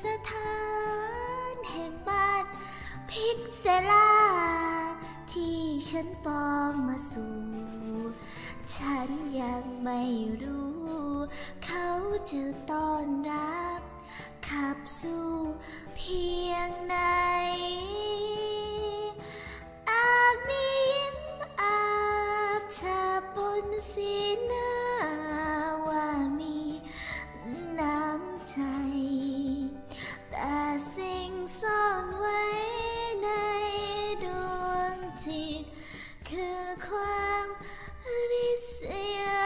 สถานแห่งบ้านพิกเซลาที่ฉันปองมาสู่ฉันยังไม่รู้เขาจะต้อนรับขับสู่เพียงไหนอาจมียิ้มอาบชาบนสีหน้าว่ามีน้ำใจแต่สิ่งซ่อนไว้ในดวงจิตคือความริษยา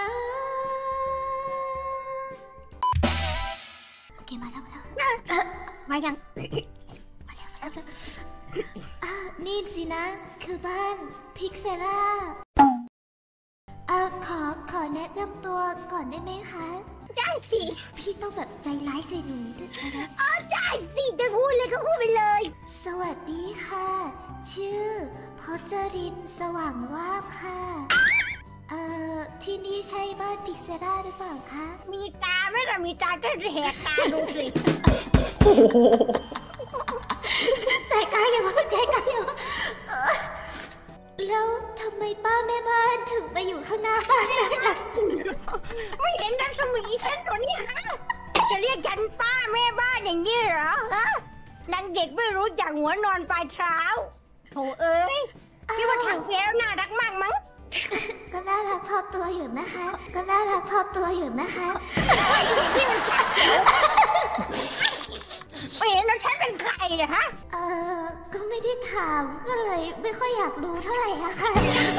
โอเคมาแล้วมายังมาแล้วนี่สินะคือบ้านพิกเซล่าขอแนะนำตัวก่อนได้ไหมคะได้สิพี่ต้องแบบใจร้ายใส่หนูด้วยนะได้สิจะพูดเลยก็พูดไปเลยสวัสดีค่ะชื่อพจรินสว่างวาบค่ะที่นี่ใช่บ้านพิกเซล่าหรือเปล่าคะมีตาไม่ล่ะมีตาก็แหกตาดูสิใจกล้าอย่าใจกล้าอย่าแล้วทำไมป้าแม่บ้านถึงไปอยู่ข้างหน้าบ้านได้ล่ะไม่เห็นรัศมีฉันหรอเนี่ยฮะจะเรียกฉันป้าแม่บ้านอย่างนี้เหรอฮะนางเด็กไม่รู้จักหัวนอนปลายเท้าโถเอ้ยพี่ว่าทางเพลน่ารักมากมั้งก็น่ารักพอตัวอยู่นะคะก็น่ารักพอตัวอยู่นะคะที่มันจับเขียวไม่เห็นแล้วฉันเป็นใครนะฮะก็ไม่ได้ถามก็เลยไม่ค่อยอยากรู้เท่าไหร่อะค่ะ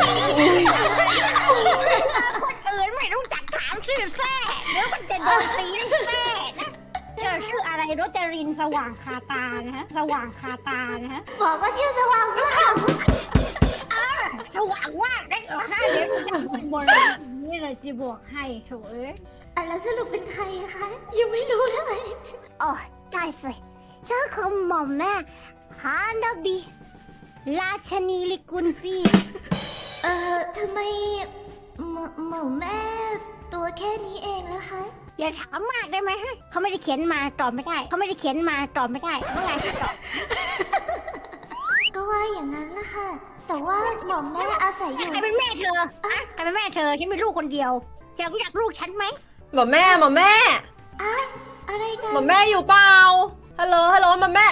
คนอื่นไม่รู้จักถามชื่อแท้เดี๋ยวมันจะโดนตีแท้นะเจอชื่ออะไรรจรินสว่างคาตานะฮะสว่างคาตานะฮะบอกว่าชื่อสว่างว่างสว่างว่างได้เหรอฮะเดี๋ยวจะพูดบนนี่เลยสิบอกให้โถเอ้ยแล้วสรุปเป็นใครคะยังไม่รู้เลยโอ้ได้สิฉันคือหม่อมแม่ฮานาบิราชนีลิกุลฟีทำไมหม่อมแม่ตัวแค่นี้เองล่ะคะอย่าถามมากได้ไหมฮะเขาไม่ได้เขียนมาตอบไม่ได้เขาไม่ได้เขียนมาตอบไม่ได้เมื่อไหร่จะตอบก็ว่าอย่างนั้นล่ะค่ะแต่ว่าหม่อมแม่อาศัยอยู่ใครเป็นแม่เธอใครเป็นแม่เธอฉันเป็นลูกคนเดียวอยากรู้จักลูกฉันไหมหม่อมแม่อะไรกันหม่อมแม่อยู่เปล่าฮัลโหลหม่อมแม่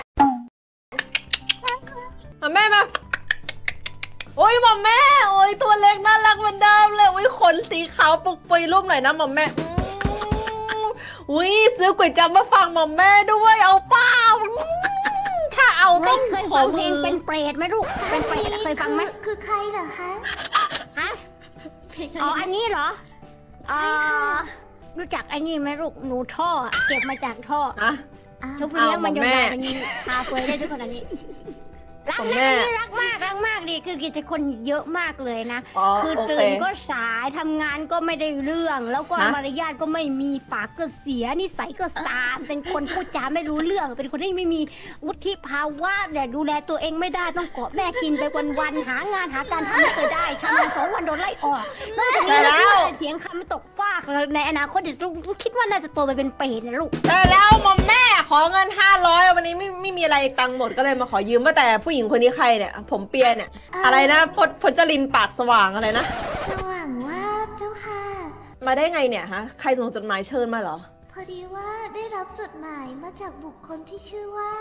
มาโอ้ยหม่อมแม่โอ้ยตัวเล็กน่ารักเหมือนเดิมเลยโอ้ยขนสีขาวปุกปุยรูปหน่อยนะหม่อมแม่อุ้ยซื้อก๋วยจั๊บมาฝากหม่อมแม่ด้วยเอาเปล่าถ้าเอาต้องเคยฟังเพลงเป็นเปรตไหมลูกเป็นเปรตเคยฟังไหมคือใครเหรอคะฮะอ๋ออันนี้เหรอใช่ค่ะรู้จักไอ้นี่ไหมลูกหนูท่อเก็บมาจากท่อทุกเลี้ยงมันยาวเป็นชาเฟยได้ทุกคนอันนี้รักมากดีคือกิจคนเยอะมากเลยนะคือตื่นก็สายทำงานก็ไม่ได้เรื่องแล้วก็มารยาทก็ไม่มีปากก็เสียนิสัยก็ซามเป็นคนพูดจาไม่รู้เรื่องเป็นคนที่ไม่มีวุฒิภาวะเนี่ยดูแลตัวเองไม่ได้ต้องเกาะแม่กินไปวันๆหางานหาการทำไม่เคยได้ทำ2 วันโดนไล่ออกแล้วเถียงคำไม่ตกฟากในอนาคตเดี๋ยวลูกคิดว่าน่าจะโตไปเป็นเปรตนะลูกแล้วหม่อมแม่ขอเงิน500วันนี้ไม่มีอะไรตังค์หมดก็เลยมาขอยืมว่าแต่ผู้หญิงคนนี้ใครเนี่ยผมเปียเนี่ยอะไรนะพจรินปากสว่างอะไรนะสว่างว่าเจ้าค่ะมาได้ไงเนี่ยฮะใครส่งจดหมายเชิญมาเหรอพอดีว่าได้รับจดหมายมาจากบุคคลที่ชื่อว่า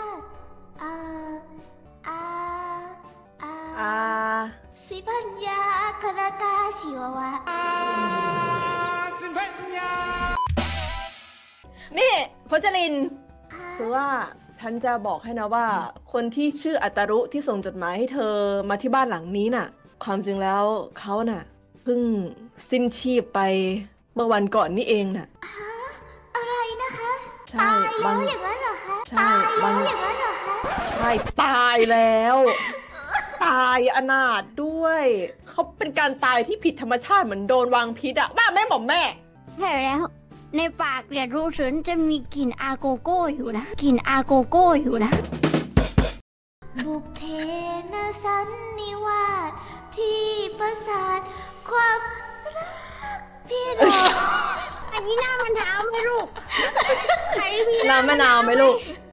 สิบัญญาคารากาชิวาวะนี่พจรินคือว่าท่านจะบอกให้นะว่าคนที่ชื่ออัตรุที่ส่งจดหมายให้เธอมาที่บ้านหลังนี้น่ะความจริงแล้วเขาน่ะเพิ่งสิ้นชีพไปเมื่อวันก่อนนี่เองน่ะอะไรนะคะตายแล้วอย่างนั้นเหรอคะตายแล้วอย่างนั้นเหรอคะใช่ตายแล้วตายอนาถด้วยเขาเป็นการตายที่ผิดธรรมชาติเหมือนโดนวางพิษอะบ้าแม่หม่อมแม่ใช่แล้วในปากเนี่ยรู้สึกจะมีกลิ่นอาโกโก้อยู่นะกลิ่นอาโกโก้อยู่นะบุพเพนสันนิวาสที่ประสาทความรักพี่น้องอันนี้น้ำมะนาวไหมลูกน้ำมะนาวไหมลูก